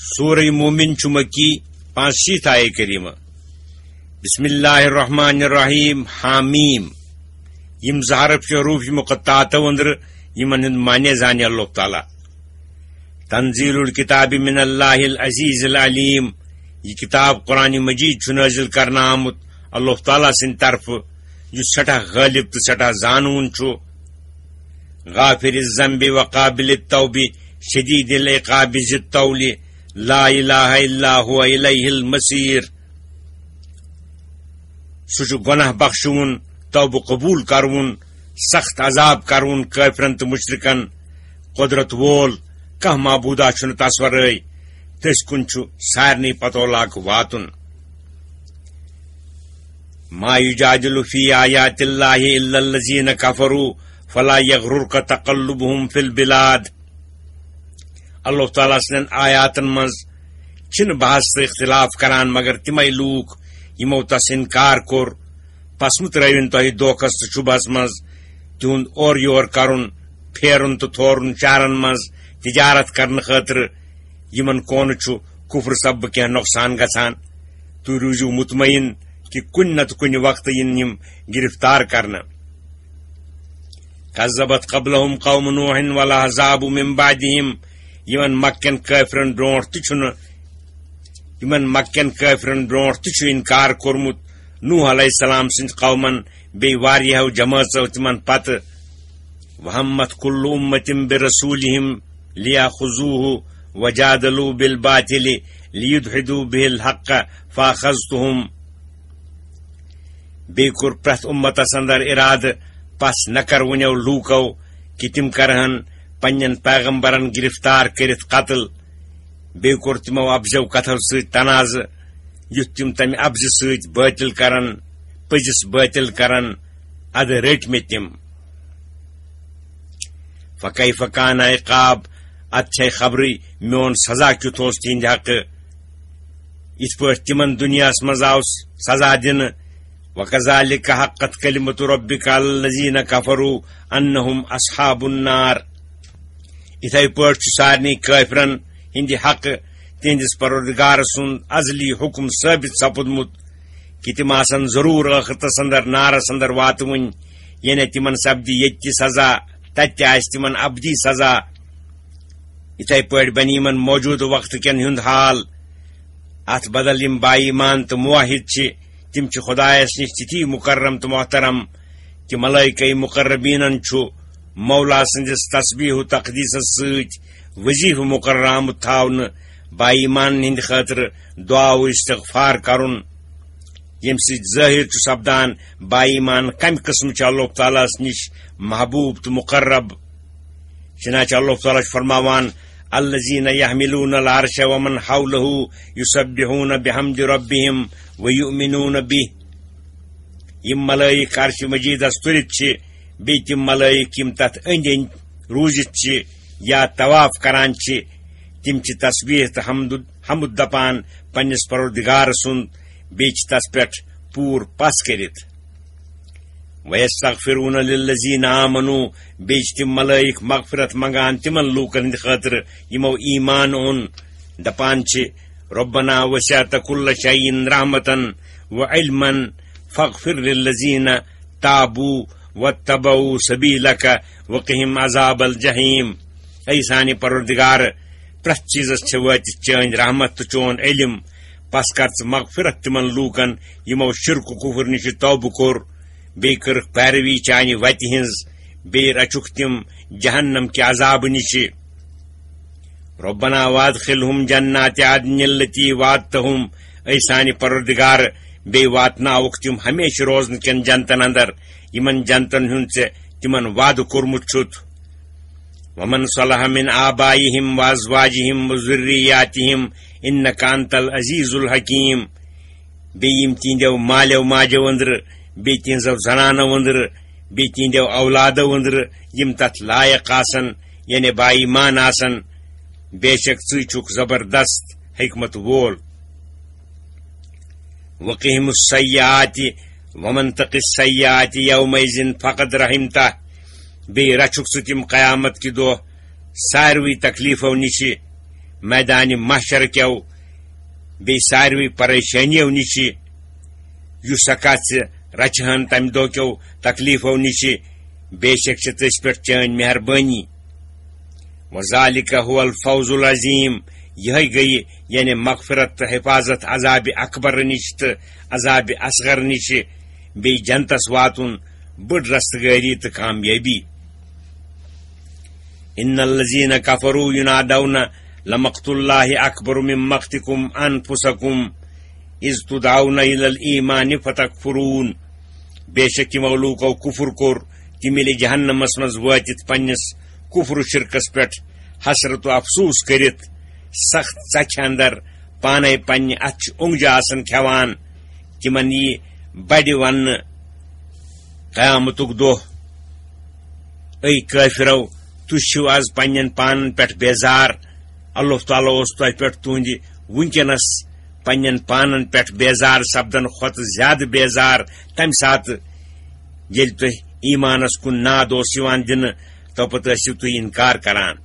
سورہ مومن چھ مکی 65 آیہ کریمہ بسم اللہ الرحمن الرحیم حامیم یم زہرف حروف مقطعات اندر یمن ہند معنی زانہ اللہ تعالی تنزیل الکتاب من اللہ العزیز العلیم یہ کتاب قرآن مجید چھ نازل کرنا آمت اللہ تعالی سن طرف یس سٹھا غالب تو سٹھا زانون چھ غافر الذنب وقابل التوب شدید العقاب ذی الطول لا الہ الا هو الیہ المصیر سہ گناہ بخشون توبہ قبول کرون سخت عذاب کرون کافرن تو مشرکن قدرت وول کہ معبودہ چھ تس ورائے تس کن سارنی پتو لاگ واتن ما یجادل فی آیات اللہ الا الذین کفروا فلا یغررک تقلبهم فی البلاد اللہ تعالیٰ سن آیاتن مز چھ بحث تو اختلاف کران مگر تمے لوک یمو تس انکار کور پس مت ترون تہ دھوکس تو شبہس مز تہد اور یور کرن پھیرن تو تھورن چارن مز تجارت کرنے خاطر یمن کون چھ کفر سبب کی نقصان گژھان تو روزو مطمئن کہ کن نت کن وقت یم گرفتار کرنا کذبت قبلهم قوم نوح والاحزاب من بعدهم یمن مکن کافرن برونٹ تہ انکار کورمت نوح علیہ السلام سند قومن بی واریہو جماعتو تمن پتہ وہمت کل امت برسولہم لیاخذوہ وجادلوا بالباطل لیدحدوا به الحق فاخذتهم بی کور پرت امتس اندر اراد پس نکر ونیو لوکو کہ تم کرہن پنن پیغمبرن گرفتار کرت قتل بی کور تمو ابزو کتھو ست تنازع یت تم تمہ ابز ست باطل کرن پزس باطل کرن اد رٹ میں تم فکیف کان عقاب اچھے خبری میون سزا کیت تہند حق ات پہ تمن دنیا مز آو سزا دن وکذالک حقت کلمۃ ربک علی الذین کفروا انہم اصحاب النار اتھے پہ سارنی کافرن ہند حق تہندس پروردگار سند ازلی حکم ثابت سپدمت کہ تم آسن ضرور ٲخرتس اندر نارس اندر واتون یعنی تمن سپدی یت سزا تتہ آس تمن ابدی سزا اتھے پہ بنی من موجود وقت کن ہند حال ات بدل یم با ایمان تو موحد تم خدایس نش تتی مکرم تو محترم کہ ملائکہ مقربینن مولا سندس تسبیح و تقدیس ست وظیف مقرر آمت تھاون با ایمان ہند خاطر دعا و استغفار کرن یم ظاہر سپدان با ایمان کم قسم اللہ تعالیٰ نش محبوب تو مقرب چنانچہ اللہ تعالیٰ فرماوان الذین یحملون العرش ومن حولہ یسبحون بحمد ربهم ویؤمنون به یم ملائک عرش مجید تلت بی تم ملائک یم تت اند روزت یا طواف کران تم تسبیح تو حمد دپان پنس پروردگار سند بی تس پہ پور پس کرت ویستغفرون للذین آمنوا بی تم ملائک مغفرت منگان تمن لوکن ہند خاطر یمو ایمان اون دپان ربنا وسعت كل شيء رحمة وعلما فاغفر للذين تابوا واتبعوا سبيلك وقهم عذاب الجحيم اے سانی پروردگار پرت چیزس وات چین رحمت تو چون علم پس کر مغفرت تمن لوکن یمو شرک کفر نش توبہ کور بی کر پیروی چانہ وتہ ہز بی رچک تم جہنم کے عذاب نش ربنا وادخلهم جنات عدن التي وعدتهم اے سانی پروردگار بی واتناوک تم ہمیشہ روزن کن جنتن اندر یمن جنتن ہند تمن وعد کورمت چھت ومن صلح من آبائهم وازواجهم وذریاتهم انک انت العزیز الحکیم بی یم تہندو مالیو ماجو اندر بی تہذو زنانو اندر بی تہندو اولادو اندر یم تت لائق آسن یعنی با ایمان آسن بے شک ثک زبردست حکمت وول وقهم السیئات ومن تق السیئات یومئذ فقد رحمتہ بی رچک تم قیامت کی دہ ساروی تکلیفو نش میدان محشر کیو بی ساروی پریشانیو نش یس کت رچہن تمہ دہ کیو تکلیفو نش بے شک تس پہ چین مہربانی وذالک هو الفوز العظیم یہ گئی یعنی مغفرت تو حفاظت عذاب اکبر نش تو عذاب اصغر نش بی جنتس واتن بڑ رستگاری تو کامیابی ان الذین کفروا ینادون لمقت اللہ اکبر من مقتکم انفسکم اذ تدعون الی الایمان فتکفرون بے شک مولوکو کفر کور تم ملے جہنمس مز واتت پنس کفر و شرکس پہ حسرت و افسوس کرت سخت ژکھ اندر پانے پنہ اتھ اونگجہ آسان کھیوان تمن یہ بڑ ون قیامتک دہ اے کافرو تھی آز پنن پانن پہ بیزار اللہ تعالیٰ اس تہ پہ تہند ونکس پنن پانن پہ بیزار سپدن کھت زیادہ بیزار تمہ سات یل تہ ایمانس کن ناد دن توپت ٲسِو تُہۍ انکار کران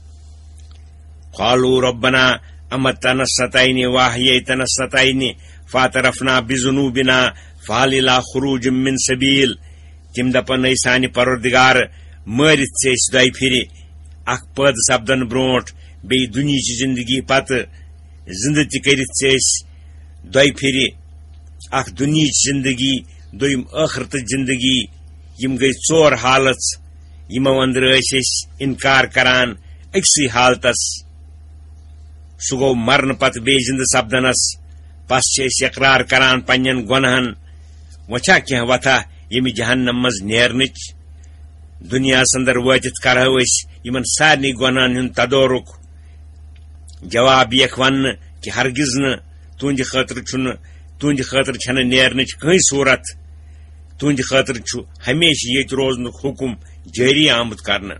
قالوا ربنا امتنا السنتين واحييتنا السنتين فاعترفنا بذنوبنا فهل الى خروج من سبيل تم دپن اے سانہ پروردگار مارت ژےٚ أسۍ دۄیہِ پھرِ اکھ پٲدٕ سپدن برونٹھ بیٚیہِ دُنیہچہِ زندگی پتہٕ زندٕ تہِ کٔرِتھ ژےٚ أسۍ دۄیہِ پھرِ اکھ دُنیہچ زندگی دوٚیِم ٲخرتٕچ زندگی یم گٔے ژور حالت یمو اندر أسۍ انکار کران أکسٕے حالتس سُہ گوٚو مرنہٕ پتہٕ بیٚیہِ زندٕ سپدنس پس چھِ أسۍ اقرار کران پننٮ۪ن گۄنہن وۄنۍ چھا کینٛہہ وتھا ییٚمہِ جہنم منٛز نیرنٕچ دنیاہس اندر وٲتِتھ کرہو أسۍ یمن سارنٕے گۄنہن ہُنٛد تدورُک جواب یِکھ وننہٕ کہِ ہرگز نہٕ تُہنٛدِ خٲطرٕ چھنہٕ نیرنٕچ کٕہٕنۍ صوٗرت تُہنٛدِ خٲطرٕ چھُ ہمیشہٕ ییٚتہِ روزنُک حُکم جٲری آمُت کرنہٕ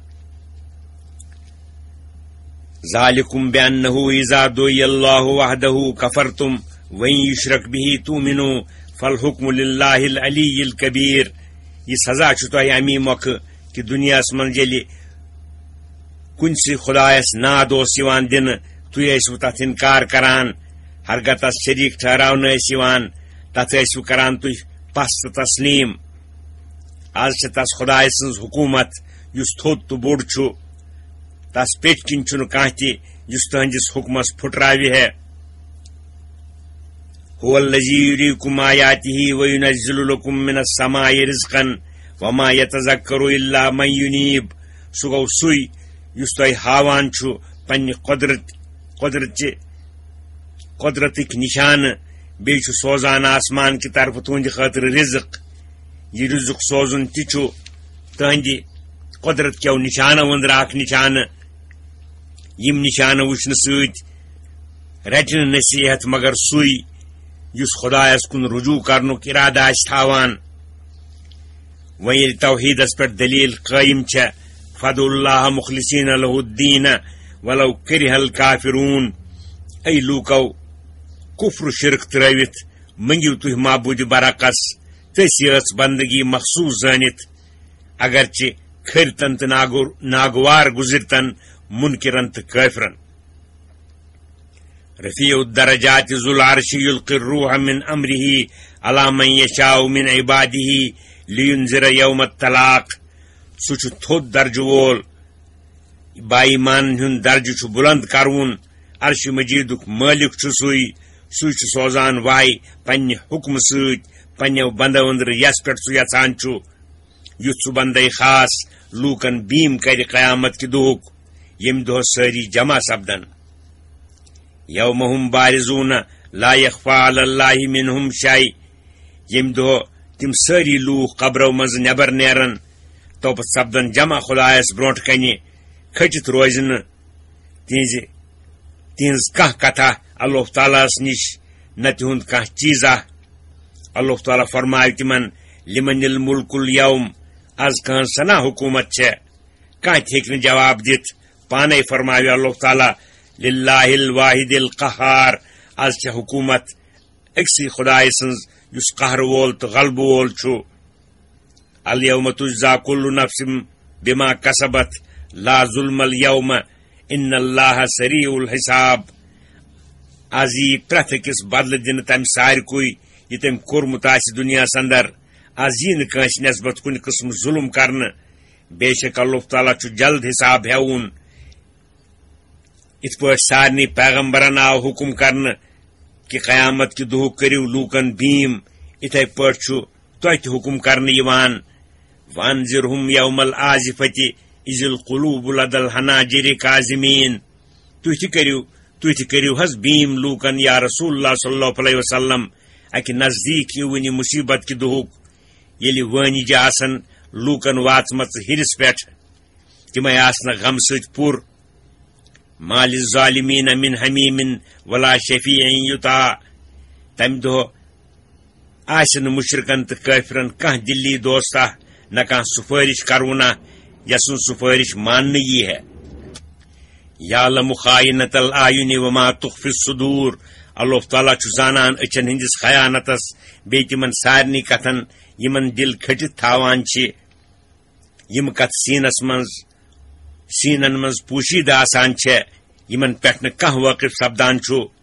ذالکم بأنه اذا دعي الله وحده كفرتم وإن يشرك به تؤمنوا فالحكم لله العلي الكبير یہ سزا چھُ تۄہہِ امی موقع کہ دنیاہس منٛز ییٚلہِ کُنسٕے خدایس ناد اوس یِوان دِنہٕ تُہۍ ٲسوٕ تتھ انکار کران ہرگاہ تس شریٖک ٹھہراونہٕ ٲسۍ یِوان تتھ ٲسوٕ کران تُہۍ پس تہٕ تسلیٖم آز چھِ تس خداے سٕنٛز حکوٗمت یُس تھوٚد تہٕ بوٚڑ چھُ تس پیٚٹھۍ کِنۍ چھُنہٕ کانٛہہ تہِ یُس تُہنٛدِس حُکمس پھُٹراوِ ہے هو الذي يريكم آياته وينزل لكم من السماء رزقا وما يتذكر الا من ينيب سُہ گوٚو سُے یُس تۄہہِ ہاوان چھُ پننہِ قۄدرتٕکۍ نِشانہٕ بیٚیہِ چھُ سوزان آسمان کہِ طرفہٕ تُہنٛدِ خٲطرٕ رزق یہ رزق سوزن تہِ چھُ تُہنٛدِ قۄدرت کیو نِشانو أنٛدرٕ اکھ نِشانہٕ یم نِشانہٕ وٕچھنہٕ سۭتۍ رٹہِ نہٕ نصیحت مگر سُے یُس خدایس کُن رجوع کرنُک ارادٕ آسہِ تھاوان وۄنۍ ییٚلہِ توحیٖدس پٮ۪ٹھ دلیٖل قٲیِم چھےٚ فدعوا اللہ مخلصین لہ الدین ولو کرہ الکافرون اے لوٗکو کفر شرک ترٲوِتھ منگِو تُہۍ معبوٗدِ برعکس تٔسۍ یٲژ بندگی مخصوٗص زٲنِتھ اگرچہِ کھٔرتن تہٕ ناگوار گُزرتن منکرن تہٕ کٲفرن رفیع الدرجات ذو العرش یلقی الروح من امره علی من یشاء من عباده لینذر یوم الطلاق سُہ چھُ تھوٚد درجہٕ وول با ایمانن ہُنٛد درجہٕ چھُ بُلند کرون عرش مجیدُک مٲلِک چھُ سُے چھُ سوزان واے پننہِ حُکمہٕ سۭتۍ پننٮ۪و بندو أنٛدرٕ یس پٮ۪ٹھ سُہ یژھان چھُ یُتھ سُہ بندے خاص لوٗکن بیٖم کرِ قیامت کہِ دۄہُک ییٚمہِ دۄہ سٲری جمع سپدن یوم ہم بارزون لا یخفی علی اللہ منہم شیء ییٚمہِ دۄہ تِم سٲری لوٗکھ قبرو منٛز نٮ۪بر نیرن توپت سپدن جمع خدایس برونٛٹھ کنہِ کھٔٹِتھ روزِ نہٕ تِہنٛز کانٛہہ کتھا اللہ تعالیٰ ہس نِش نہ تِہُنٛد کانٛہہ چیٖزا اللہ تعالیٰ فرماوِ تِمن لمن الملک اليوم از کہن سنا حکومت چھےٚ کانٛہہ تہِ ہیٚکہِ نہٕ جواب دِتھ پانے فرماوِ اللہ تعالیٰ للہ الواحد القہار از چھےٚ حکومت أکسٕے خداے سٕنٛز یُس قہر وول تہٕ غلبہٕ وول چھُ الیوم تجزا کل نفس بما کسبت لا ظلم اليوم ان اللہ سریع الحساب. آز یی پرٛٮ۪تھ أکِس بدلہٕ دِنہٕ تمہِ سارِکُے یہِ تٔمۍ کوٚرمُت آسہِ دُنیاہس اندر. آز یی نہٕ کٲنٛسہِ نٮ۪سبت کُنہِ قٕسمہٕ ظُلم کرنہٕ. بے شک اللہ تعالیٰ چھُ جلد حساب ہٮ۪وُن. یِتھ پٲٹھۍ سارنٕے پیغمبرن آو حُکم کرنہٕ کہ قیامت کہِ دۄہُک کٔرِو لوٗکن بیٖم، یِتھے پٲٹھۍ چھُ تۄہہِ تہِ حُکم کرنہٕ یِوان. وانذرہم یوم الآزفۃ اذ القلوب لدى الحناجر کاظمین. تُہۍ تہِ کٔرِو حظ بیٖم لوٗکن یا رسول اللہ صلی اللہ علیہ وسلم اکہِ نزدیٖک یِوٕنہِ یہِ مُصیبت کہِ دۄہُک ییٚلہِ وٲنِجہِ آسن لوٗکن واژمژٕ ہِرِس پٮ۪ٹھ، تِمے آسنہٕ غمہٕ سۭتۍ پُر. ما للظالمین من حمیم ولا شفیع یطاع. تمہِ دۄہ آسہِ نہٕ مُشرکن تہٕ کٲفرن کانٛہہ دِلی دوستہ، نہ کانٛہہ سُفٲرِش کروُنہ یسُن سُفٲرِش ماننہٕ یی ہے. یعلم خائنۃ الاعین وما تخفی الصدور. اللہ تعالیٰ چھُ زانان أچھن ہٕنٛدِس خیانتس بیٚیہِ تِمن سارنٕے کتھن یِمن دِل کھٔٹِتھ تھاوان چھِ. یِم کتھ سیٖنن منٛز پوٗشیٖدٕ آسان چھےٚ، یِمن پٮ۪ٹھ نہٕ کانٛہہ وٲقف سپدان چھُ.